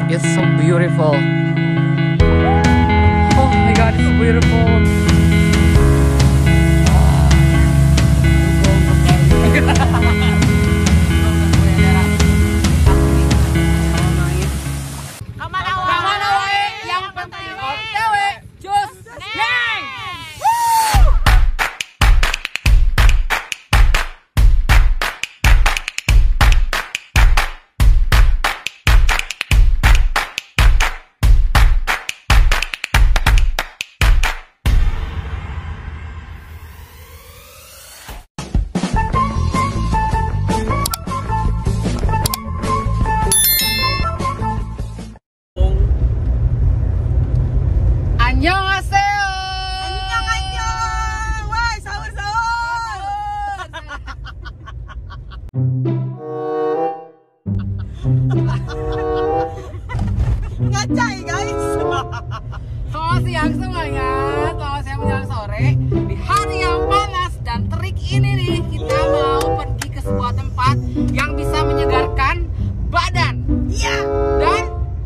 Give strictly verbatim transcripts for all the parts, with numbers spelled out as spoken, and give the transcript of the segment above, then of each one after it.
It's so beautiful. Oh my god, it's so beautiful. Ngacai guys. Selamat siang semuanya, selamat siang menjelang sore. Di hari yang panas dan terik ini nih, kita mau pergi ke sebuah tempat yang bisa menyegarkan badan. Iya. Dan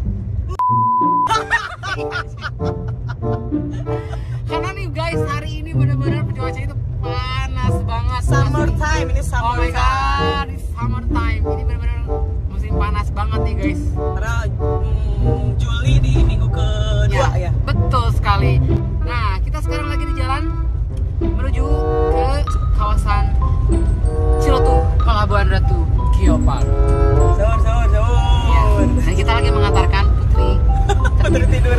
karena nih guys, hari ini benar-benar cuaca itu panas banget. Summer time, ini summer Oh my time. god, it's summer time. Ini benar-benar musim panas banget nih guys. Karena hmm, Juli di minggu kedua ya, ya. Betul sekali. Nah, kita sekarang lagi di jalan menuju ke kawasan Cilotuh, Pelabuhan Ratu, Geopark. Sahur, sahur, sahur. Ya. Dan kita lagi mengantarkan Putri. Putri tidur.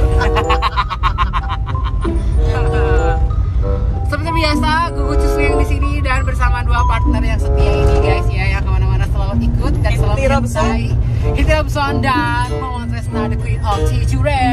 Seperti biasa, Gugu Cusu yang di sini dan bersama dua partner yang setia ini guys ya, yang kemana-mana selalu ikut dan selalu Hiti Robson. mencintai. Hiti Robson dan Mama Tresna, the Queen of Cijure.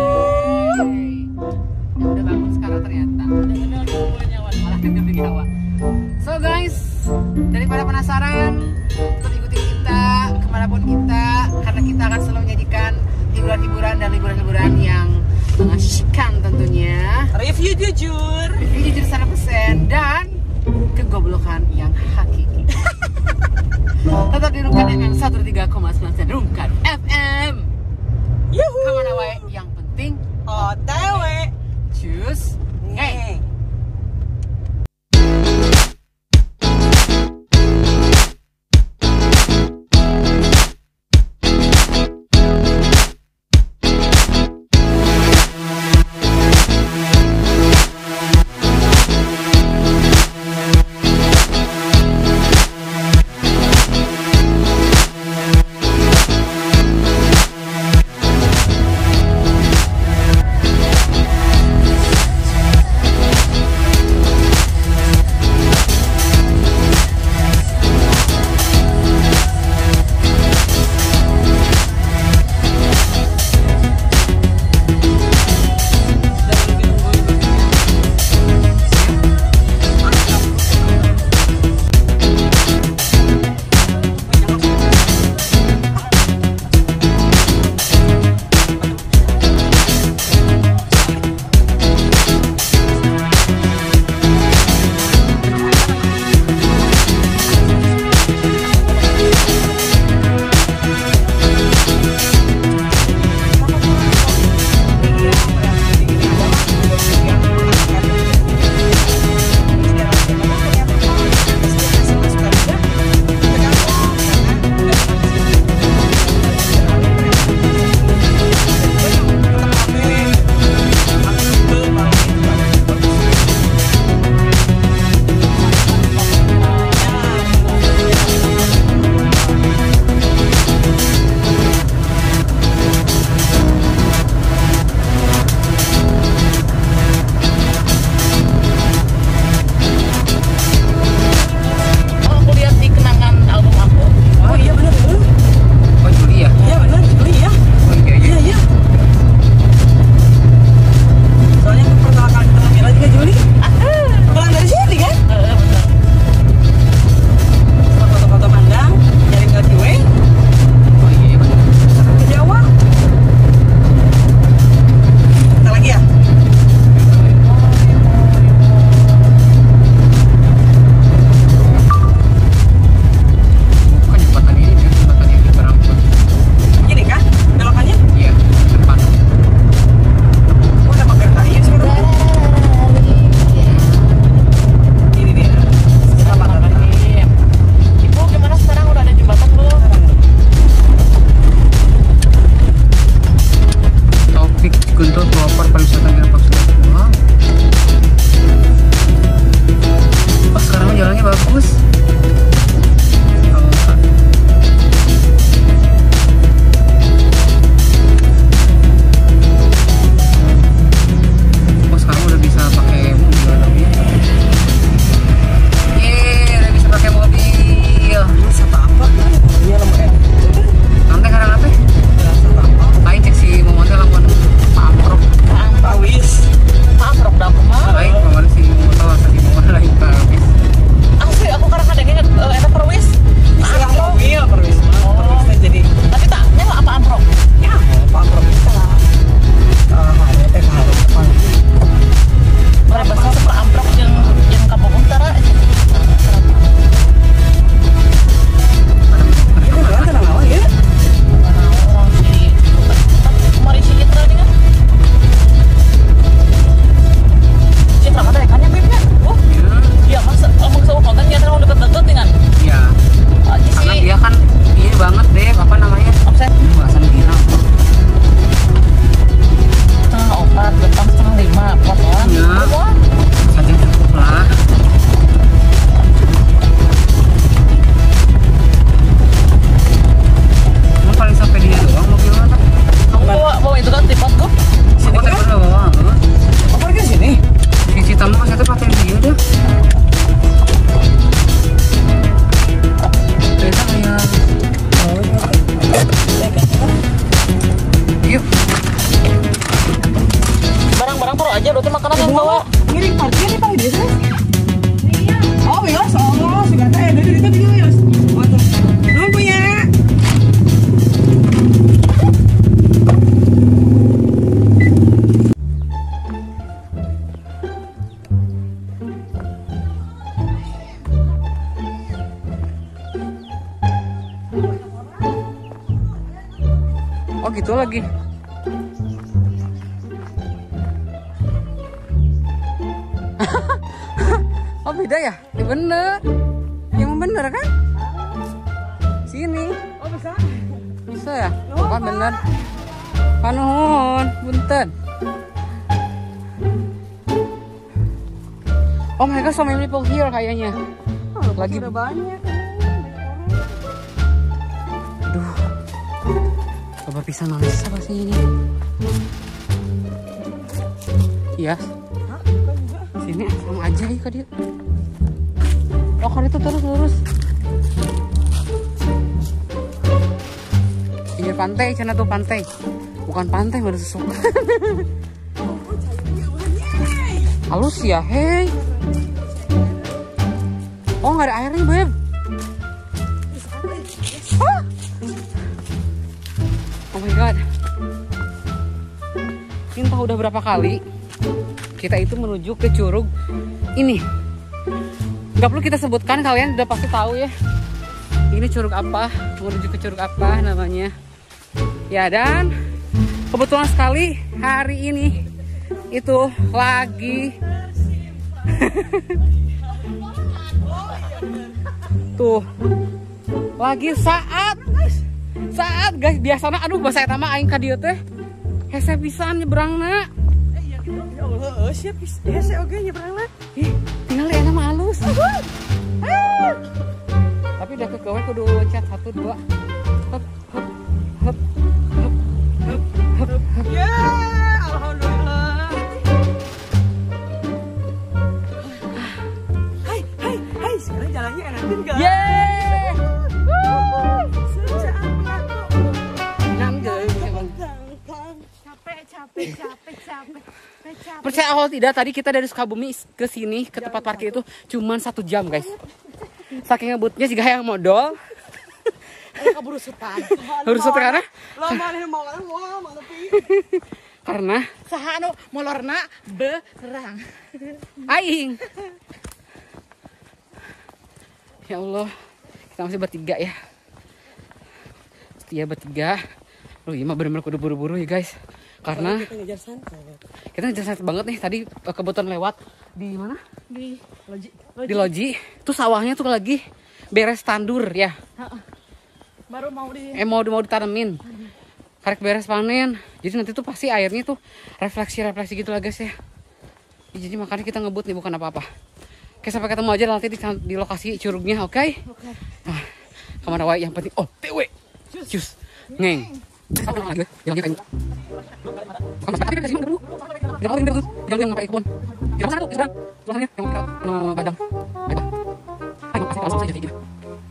Ya udah bangun sekarang ternyata. Malah kagak nyawa. So guys, daripada penasaran, tetap ikuti kita kemanapun kita, karena kita akan selalu menyajikan hiburan-hiburan dan liburan-liburan yang mengasyikkan tentunya. Review jujur. Review jujur seratus persen dan kegoblokan yang hakiki. Tetap di Rumkan F M seratus tiga koma sembilan Rumkan F M. Yuhu. Kemana wae, yang penting O T W. cus. Hey. gitu lagi. Oh beda ya? Ya bener. Emang bener kan? Sini. Oh bisa? Bisa ya? Oh, kan bener. Panuhun, bunten. Oh my god, so many people here kayaknya. Oh, Lagi udah banyak. Aduh. Coba bisa nulis apa sih ini? Iya. Hah? Bukan juga. Sini sama aja ya dia. Oh kan itu terus lurus. Pinggir pantai, cina tuh pantai. Bukan pantai baru susuk. Halus ya, hei. Oh nggak ada airnya Beb. Ah. Oh my god. Entah udah berapa kali kita itu menuju ke curug ini. Gak perlu kita sebutkan, kalian udah pasti tahu ya. Ini curug apa, menuju ke curug apa namanya. Ya dan kebetulan sekali hari ini itu lagi tuh lagi saat saat guys biasanya aduh bahasa eta mah aing ka dieu teh hese pisan nyebrangna. Ya Allah, siap hese oge nyebrangna. Ih, tinggal enak mah halus. Tapi udah kegawe kudu loncat satu dua. Hop hop hop hop hop hop hop. Ya, alhamdulillah. Hai, hai, hai, sekarang jalannya enakin enggak? Yeay. Sejak Nan geus emang. capek, capek, capek, capek, capek. Percaya atau tidak, tadi kita dari Sukabumi ke sini ke tempat parkir itu cuman satu jam guys. Saking ngebutnya juga yang modal. Kaburu setan. Harus setan karena Lo mana mau kan mau mau tapi. karena Saha anu molorna berang. aing. Ya Allah, kita masih bertiga ya. Setia bertiga. Loh, iya mah bener-bener kudu buru-buru ya guys. Karena Kita ngejar santet. kita ngejar santet banget nih. Tadi eh, kebetulan lewat di mana? Di loji. Di loji. Tuh sawahnya tuh lagi beres tandur ya. Baru mau di Eh mau mau ditanemin. Karek beres panen. Jadi nanti tuh pasti airnya tuh refleksi-refleksi gitu lah guys ya. Ya, jadi makanya kita ngebut nih bukan apa-apa. Oke, sampai ketemu aja nanti di, di lokasi curugnya, oke? Okay? Oke. Nah, kemana wae yang penting oh T W. Cus. Ngeng. Jangan lagi, jangan kayak. Kamu sakit di sini dulu. Jangan paling dulu. Jangan yang pakai kebun. Jangan sana tuh, seberang. Belakangnya yang pakai padang. Ayo. Ayo pasti langsung saja gitu.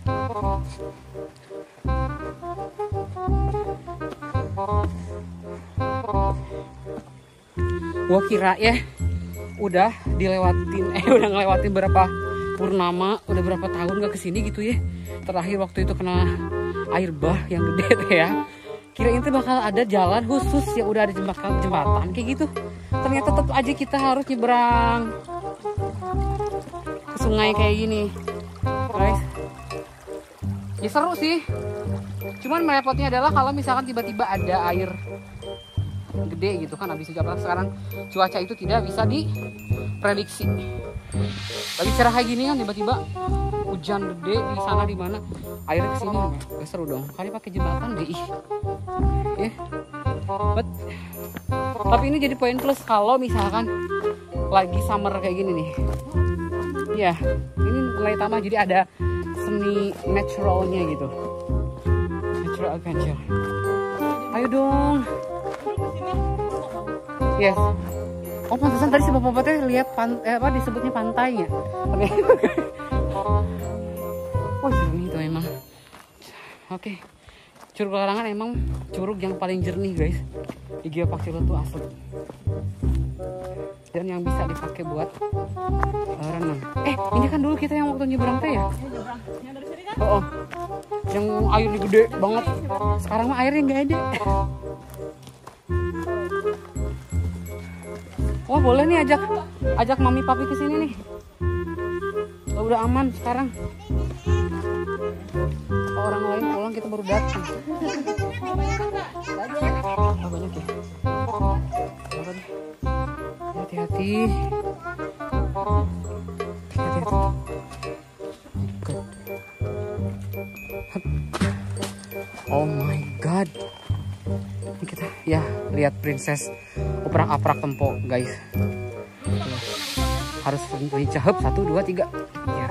Gua kira ya udah dilewatin eh udah ngelewatin berapa purnama, udah berapa tahun gak kesini gitu ya. Terakhir waktu itu kena air bah yang gede tuh ya. Kirain tuh bakal ada jalan khusus yang udah ada jembatan jembatan kayak gitu. Ternyata tetap aja kita harus nyebrang ke sungai kayak gini, guys. Ya seru sih. Cuman merepotnya adalah kalau misalkan tiba-tiba ada air gede gitu kan, habis itu sekarang cuaca itu tidak bisa diprediksi. Lagi cerah kayak gini kan tiba-tiba hujan gede di sana di mana airnya kesini, gak seru dong. Kali pakai jembatan deh, ih, ya. But, tapi ini jadi poin plus kalau misalkan lagi summer kayak gini nih. Ya, ini nilai tambah jadi ada seni naturalnya gitu. Natural adventure. Ayo dong. Yes. Oh pantesan tadi si bapak-bapaknya lihat pan, eh, apa disebutnya pantainya. Oke. Oh jernih itu emang. Oke. Curug Larangan emang curug yang paling jernih guys. Di Geopark Ciletu asli. Dan yang bisa dipakai buat uh, renang. Eh ini kan dulu kita yang waktu nyebrang teh ya. yang dari sini kan? Oh, oh. Yang airnya gede banget. Sekarang mah airnya nggak ada. Wah boleh nih ajak ajak mami papi ke sini nih. Oh, udah aman sekarang. Oh orang lain pulang kita baru datang. Oh, banyak ya. Hati-hati. Hati-hati. Oh my god. Ini kita ya lihat princess oprak-aprak tempo guys. Harus lincah. Satu dua tiga. Ya.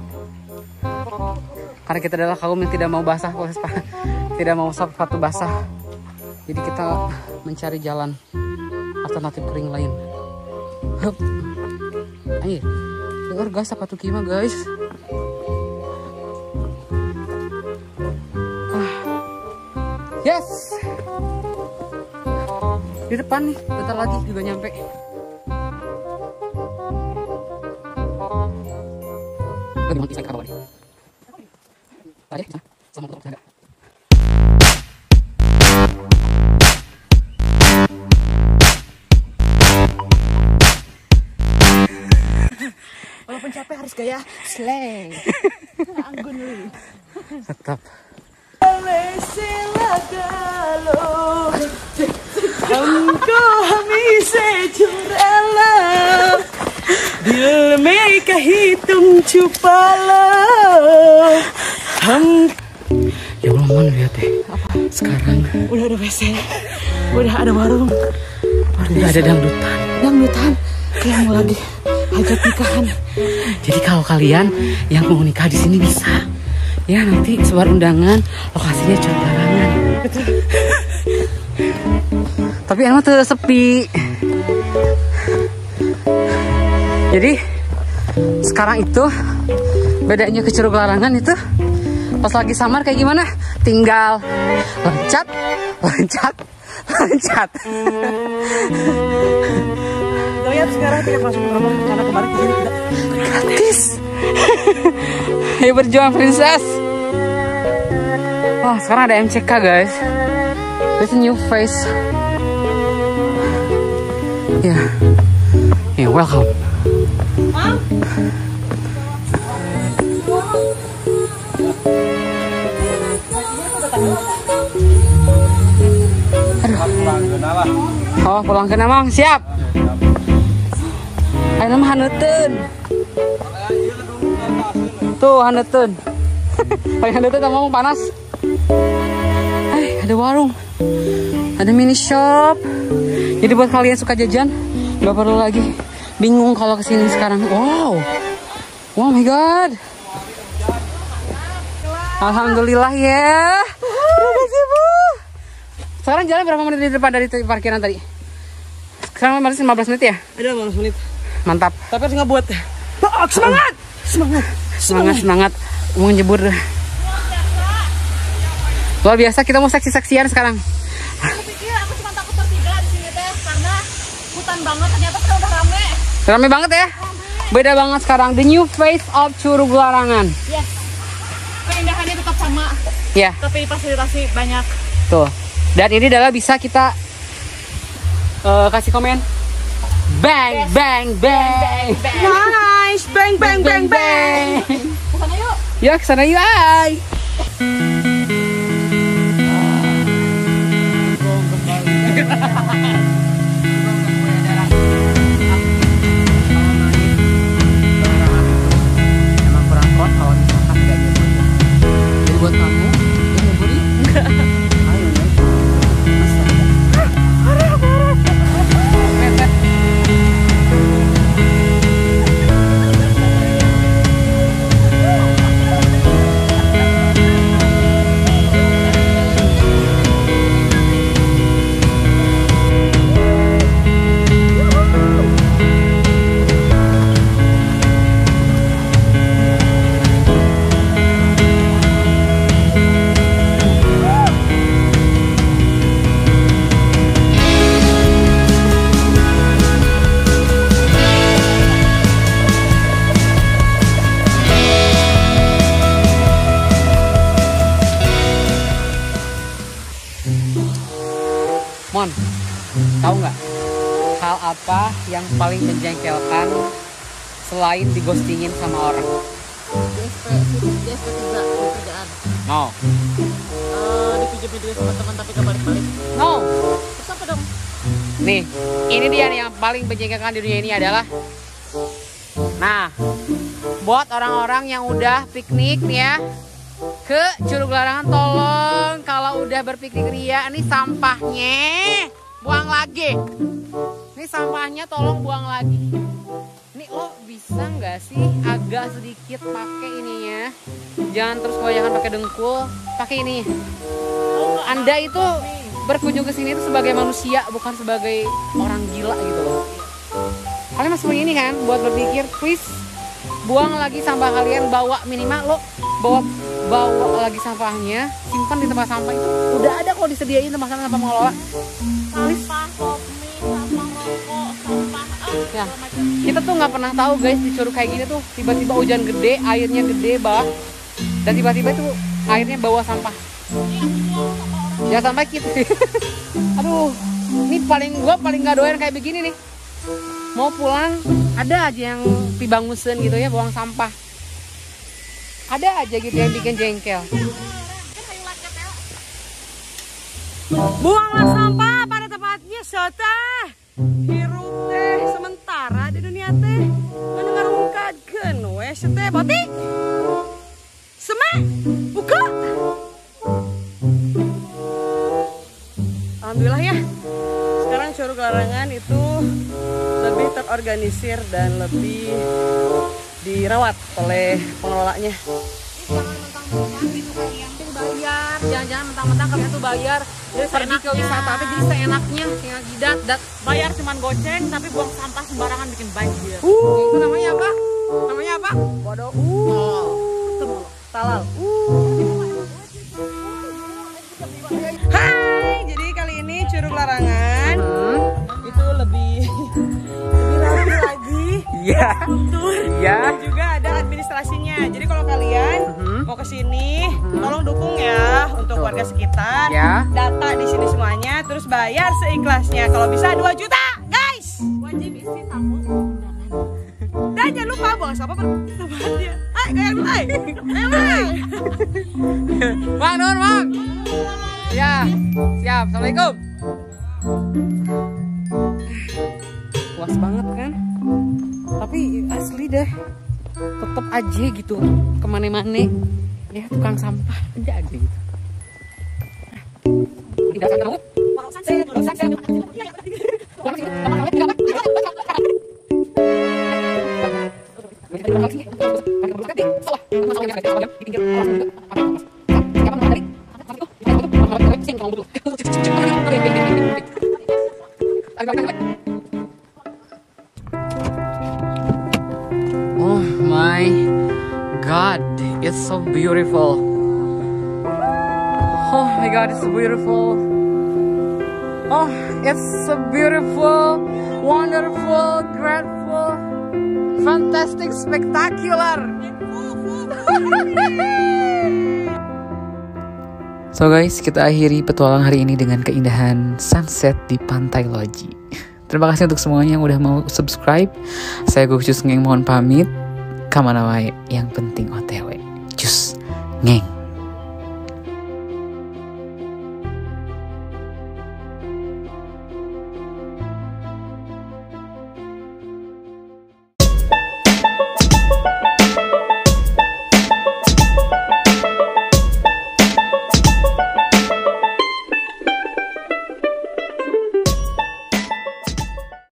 Karena kita adalah kaum yang tidak mau basah, tidak mau sepatu basah. Jadi kita mencari jalan alternatif kering lain. Hup. Ayo, dengar guys sepatu kima guys. Ah. Yes. Di depan nih, bentar lagi juga nyampe. Lebih mati saya kabar nih. Tadi sama motor ada. Walaupun capek harus gaya slang. Anggun lu. Tetap. हमको हमी से चुरा लो दिल में कहीं तुम छुपा लो हम. Ya Allah, Mon, lihat deh. Sekarang udah ada W C, udah ada warung, udah ada dangdutan. Dangdutan kayak mau lagi hajat nikahan. Jadi kalau kalian yang mau nikah di sini bisa. Ya nanti sebar undangan, lokasinya Curug Larangan. Tapi emang tuh sepi. Jadi sekarang itu bedanya ke Curug Larangan itu pas lagi samar kayak gimana? Tinggal loncat, loncat, loncat. Lihat sekarang kita masuk ke kamar karena kemarin kesini kita gratis. Ayo berjuang princess. Wah, sekarang ada M C K guys. There's a new face. Ya, yeah. Yeah, welcome. Aduh. Oh, pulang ke Namang, siap. Ayo nama haneuten. Tuh haneuten. Paling haneuten ngomong panas. Eh, ada warung. Ada mini shop. Jadi buat kalian suka jajan, nggak perlu lagi bingung kalau kesini sekarang. Wow, oh my god. Alhamdulillah ya. Terima kasih Bu. Sekarang jalan berapa menit di depan dari parkiran tadi? Sekarang masih lima belas menit ya? Ada lima belas menit. Mantap. Tapi harus nggak buat. Oh, semangat. Semangat. Semangat semangat. Mau nyebur. Luar biasa, kita mau seksi-seksian sekarang. Aku pikir aku cuma takut bertiga di sini teh karena hutan banget, ternyata sekarang udah rame. Rame banget ya? Beda banget sekarang. The new face of Curug Larangan. Yes. Keindahannya tetap sama. Ya. Tapi fasilitasi banyak. Tuh. Dan ini adalah bisa kita uh, kasih komen. Bang, bang, bang, bang. Nice. Bang bang bang bang. Kesana yuk. Ya, kesana yuk. Ay. Emang kurang kuat kalau misalkan tidak nyebur. Jadi buat kamu yang nyeburi, ayo ya. Masih ada. Mon, tahu nggak hal apa yang paling menjengkelkan selain digostingin sama orang? D S P tiga kerjaan. Oh, video sama teman tapi kebalik-balik. No. Terus apa dong? Nih, ini dia nih yang paling menjengkelkan di dunia ini adalah, nah, buat orang-orang yang udah piknik nih ya ke Curug Larangan, tolong kalau udah berpiknik ria, nih sampahnya buang lagi. Nih sampahnya tolong buang lagi. Nih lo bisa nggak sih agak sedikit pakai ininya, jangan terus kebanyakan pakai dengkul, pakai ini. Anda itu berkunjung ke sini itu sebagai manusia, bukan sebagai orang gila gitu loh. Kalian masih punya ini kan buat berpikir, please buang lagi sampah kalian, bawa minimal lo bawa bawa lagi sampahnya, simpan di tempat sampah itu. Udah ada kok disediain tempat sampah sama pengelola. Sampah kopi, sampah rokok, sampah ah, Ya, kita tuh nggak pernah tahu guys di Curug kayak gini tuh tiba-tiba hujan gede, airnya gede bah, dan tiba-tiba itu airnya bawa sampah. Ya sampai gitu. Aduh, ini paling gua paling nggak doyan kayak begini nih. Mau pulang ada aja yang pibangusen gitu ya, buang sampah. Ada aja gitu yang bikin jengkel. Buanglah sampah pada tempatnya, Sota. Hirup teh sementara di dunia teh. Anu ngarungkadkeun we teh batik. Seme, buka. Alhamdulillah ya. Sekarang Curug Larangan itu lebih terorganisir dan lebih dirawat oleh pengelolanya. Bayar, jangan-jangan mentang-mentang kalian tuh bayar pergi ke wisata, tapi jadi seenaknya, seenak jidat, dat. bayar cuman goceng tapi buang sampah sembarangan bikin banjir. Uh, itu namanya apa? Namanya apa? Bodoh. Uh. Talal. Uh. Hai, jadi kali ini Curug Larangan Hmm. itu lebih lebih rapi lagi. Iya. Kultur. Iya. Dan juga ada administrasinya. Jadi kalau kalian Mhm. mau ke sini, tolong dukung ya untuk warga sekitar. Ya. Data di sini semuanya, terus bayar seikhlasnya. Kalau bisa dua juta, guys. Wajib isi tamu undangan. Dan jangan lupa buang sampah bertempatnya. Hai, kayak dulu, hai. Ayo, hai. Bang, Nur, Bang. Ya, siap. Assalamualaikum. Puas banget kan? Tapi asli deh, tetep aja gitu kemana-mana ya tukang sampah ada aja gitu. Tidak akan tahu. Oh my God, it's so beautiful. Oh my God, it's so beautiful. Oh, it's so beautiful, wonderful, grateful, fantastic, spectacular. So guys, kita akhiri petualang hari ini dengan keindahan sunset di Pantai Loji. Terima kasih untuk semuanya yang udah mau subscribe. Saya Gus Ngeng mohon pamit. Kamana wae, yang penting O T W. Cus Ngeng.